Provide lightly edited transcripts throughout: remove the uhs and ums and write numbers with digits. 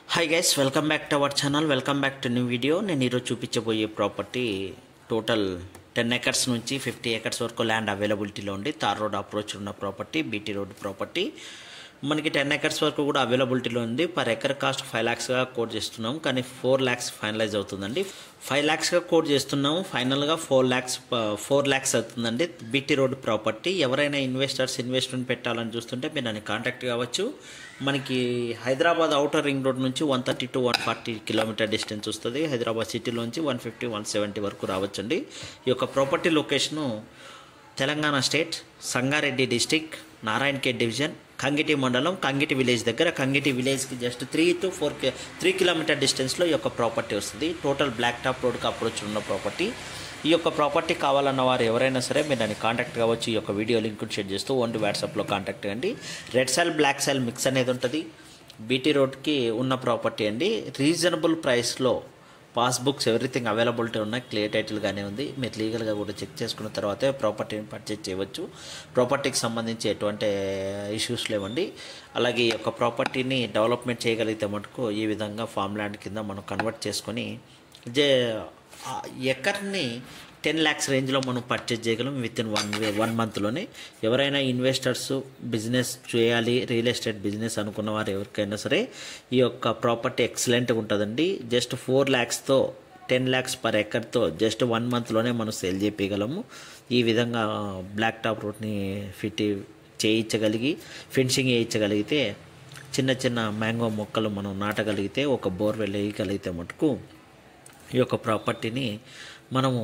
Hi guys, welcome back to our channel. Welcome back to new video. నేను ఈరోజు చూపించబోయే property total 10 acres నుంచి 50 acres వరకు land అవైలబిలిటీలో ఉంది. తార్ రోడ్ అప్రోచ్ ఉన్న ప్రాపర్టీ, బీటీ రోడ్ ప్రాపర్టీ. మనకి 10 acres వరకు కూడా అవైలబిలిటీలో ఉంది. పర్ ఎకర్ కాస్ట్ 5 lakhsగా కోట్ చేస్తున్నాం, కానీ 4 lakhs ఫైనలైజ్ అవుతుందండి. 5 lakhsగా కోట్ చేస్తున్నాము, ఫైనల్గా 4 lakhs అవుతుందండి. BT road property. ఎవరైనా ఇన్వెస్ట్మెంట్ పెట్టాలని చూస్తుంటే మీరు నన్ను కాంటాక్ట్ కావచ్చు. మనకి హైదరాబాద్ ఔటర్ రింగ్ రోడ్ నుంచి 130 to 140 కిలోమీటర్ డిస్టెన్స్ వస్తుంది. హైదరాబాద్ సిటీలోంచి 150-170 వరకు రావచ్చండి. ఈ యొక్క property location Telangana state, Sangareddy district, Narayankhed division, Kangti మండలం, కంగిటి విలేజ్ దగ్గర. కంగిటి విలేజ్కి జస్ట్ 3 కిలోమీటర్ డిస్టెన్స్లో ఈ యొక్క ప్రాపర్టీ వస్తుంది. టోటల్ బ్లాక్ టాప్ రోడ్కి అప్రోచ్ ఉన్న ప్రాపర్టీ. ఈ యొక్క ప్రాపర్టీ కావాలన్న వారు ఎవరైనా సరే మీరు దాన్ని కాంటాక్ట్ కావచ్చు. ఈ యొక్క వీడియో లింక్ షేర్ చేస్తూ ఓన్లీ వాట్సాప్లో కాంటాక్ట్ అండి. Red soil, black soil mix అనేది ఉంటుంది. బీటీ రోడ్కి ఉన్న ప్రాపర్టీ అండి. రీజనబుల్ ప్రైస్లో పాస్బుక్స్ ఎవ్రీథింగ్ అవైలబిలిటీ ఉన్నాయి. క్లియర్ టైటిల్గానే ఉంది. మీరు లీగల్గా కూడా చెక్ చేసుకున్న తర్వాతే ప్రాపర్టీని పర్చేజ్ చేయవచ్చు. ప్రాపర్టీకి సంబంధించి ఎటువంటి ఇష్యూస్ లేవండి. అలాగే ఈ యొక్క ప్రాపర్టీని డెవలప్మెంట్ చేయగలిగితే మటుకు ఈ విధంగా ఫామ్ ల్యాండ్ కింద మనం కన్వర్ట్ చేసుకొని ఎకర్ని 10 lakhs రేంజ్లో మనం పర్చేజ్ చేయగలం వితిన్ 1 monthలోనే. ఎవరైనా ఇన్వెస్టర్స్ బిజినెస్ చేయాలి, రియల్ ఎస్టేట్ బిజినెస్ అనుకున్న వారు ఎవరికైనా సరే ఈ యొక్క ప్రాపర్టీ ఎక్సలెంట్గా ఉంటుందండి. జస్ట్ 4 lakhsతో 10 lakhs per acreతో జస్ట్ 1 monthలోనే మనం సేల్ చేయగలము. ఈ విధంగా బ్లాక్ టాప్ రోడ్ని చేయించగలిగి ఫెన్సింగ్ వేయించగలిగితే, చిన్న చిన్న మ్యాంగో మొక్కలు మనం నాటగలిగితే, ఒక బోర్వెల్ వేయగలిగితే మటుకు ఈ యొక్క ప్రాపర్టీని మనము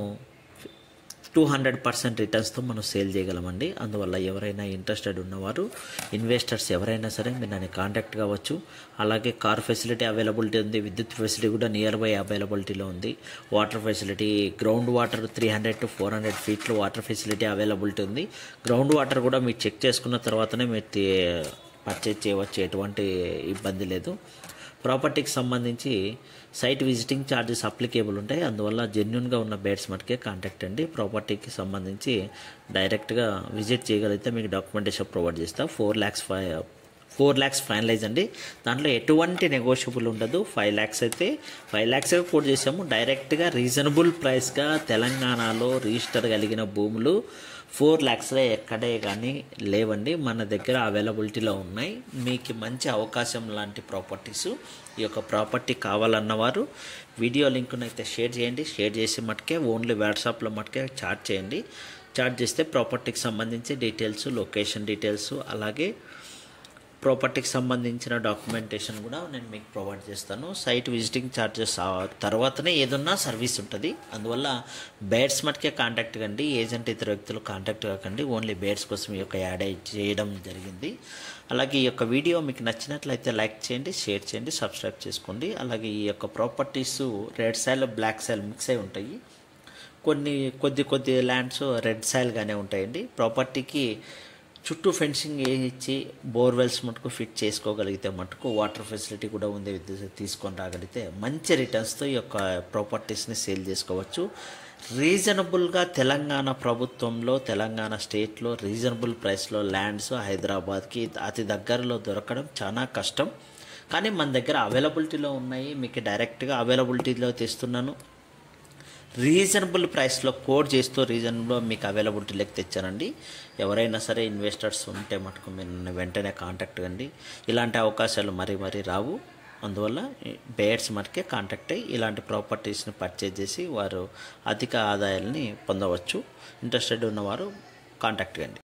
200% రిటర్న్స్తో మనం సేల్ చేయగలమండి. అందువల్ల ఎవరైనా ఇంట్రెస్టెడ్ ఉన్నవారు, ఇన్వెస్టర్స్ ఎవరైనా సరే మీరు నన్ను కాంటాక్ట్ కావచ్చు. అలాగే కార్ ఫెసిలిటీ అవైలబిలిటీ ఉంది. విద్యుత్ ఫెసిలిటీ కూడా నియర్ బై అవైలబిలిటీలో ఉంది. Water facility, ground water 300 to 400 feetలో వాటర్ ఫెసిలిటీ అవైలబిలిటీ ఉంది. గ్రౌండ్ వాటర్ కూడా మీరు చెక్ చేసుకున్న తర్వాతనే మీరు పర్చేజ్ చేయవచ్చు. ఎటువంటి ఇబ్బంది లేదు. ప్రాపర్టీకి సంబంధించి సైట్ విజిటింగ్ ఛార్జెస్ అప్లికేబుల్ ఉంటాయి. అందువల్ల జెన్యున్గా ఉన్న బేడ్స్ మటుకే కాంటాక్ట్ అండి. ప్రాపర్టీకి సంబంధించి డైరెక్ట్గా విజిట్ చేయగలిగితే మీకు డాక్యుమెంటేషన్ ప్రొవైడ్ చేస్తా. 4 lakhs ఫైనలైజ్ అండి. దాంట్లో ఎటువంటి నెగోషియబుల్ ఉండదు. 5 lakhs అయితే 5 lakhsగా కోట్ చేసాము. డైరెక్ట్గా రీజనబుల్ ప్రైస్గా తెలంగాణలో రిజిస్టర్ కలిగిన భూములు 4 lakhsలో ఎక్కడే కానీ లేవండి. మన దగ్గర అవైలబిలిటీలో ఉన్నాయి. మీకు మంచి అవకాశం లాంటి ప్రాపర్టీస్. ఈ యొక్క ప్రాపర్టీ కావాలన్నవారు వీడియో లింక్ను అయితే షేర్ చేయండి. షేర్ చేసి మటుకే ఓన్లీ వాట్సాప్లో మటుకే చాట్ చేయండి. చాట్ చేస్తే ప్రాపర్టీకి సంబంధించి డీటెయిల్స్, లొకేషన్ డీటెయిల్స్, అలాగే ప్రాపర్టీకి సంబంధించిన డాక్యుమెంటేషన్ కూడా నేను మీకు ప్రొవైడ్ చేస్తాను. సైట్ విజిటింగ్ ఛార్జెస్ తర్వాతనే ఏదన్నా సర్వీస్ ఉంటుంది. అందువల్ల బేడ్స్ మటుకే కాంటాక్ట్ కండి. ఏజెంట్ ఇతర వ్యక్తులు కాంటాక్ట్ కాకండి. ఓన్లీ బేడ్స్ కోసం ఈ యొక్క యాడ్ చేయడం జరిగింది. అలాగే ఈ యొక్క వీడియో మీకు నచ్చినట్లయితే లైక్ చేయండి, షేర్ చేయండి, సబ్స్క్రైబ్ చేసుకోండి. అలాగే ఈ యొక్క properties red soil, black soil mix అయి ఉంటాయి. కొద్ది ల్యాండ్స్ రెడ్ సాయిల్గానే ఉంటాయండి. ప్రాపర్టీకి చుట్టూ ఫెన్సింగ్ వేయించి బోర్వెల్స్ మటుకు ఫిట్ చేసుకోగలిగితే మటుకు వాటర్ ఫెసిలిటీ కూడా ఉంది. తీసుకొని రాగలిగితే మంచి రిటర్న్స్తో ఈ యొక్క ప్రాపర్టీస్ని సేల్ చేసుకోవచ్చు. రీజనబుల్గా తెలంగాణ ప్రభుత్వంలో, తెలంగాణ స్టేట్లో రీజనబుల్ ప్రైస్లో ల్యాండ్స్ హైదరాబాద్కి అతి దగ్గరలో దొరకడం చాలా కష్టం. కానీ మన దగ్గర అవైలబిలిటీలో ఉన్నాయి. మీకు డైరెక్ట్గా అవైలబిలిటీలో తెస్తున్నాను. రీజనబుల్ ప్రైస్లో కోడ్ చేస్తూ రీజనబుల్ మీకు అవైలబిలిటీలోకి తెచ్చానండి. ఎవరైనా సరే ఇన్వెస్టర్స్ ఉంటే మటుకు మీరు వెంటనే కాంటాక్ట్ కండి. ఇలాంటి అవకాశాలు మరీ రావు. అందువల్ల బేర్స్ మటుకే కాంటాక్ట్ అయ్యి ఇలాంటి ప్రాపర్టీస్ని పర్చేజ్ చేసి వారు అధిక ఆదాయాలని పొందవచ్చు. ఇంట్రెస్టెడ్ ఉన్నవారు కాంటాక్ట్ కండి.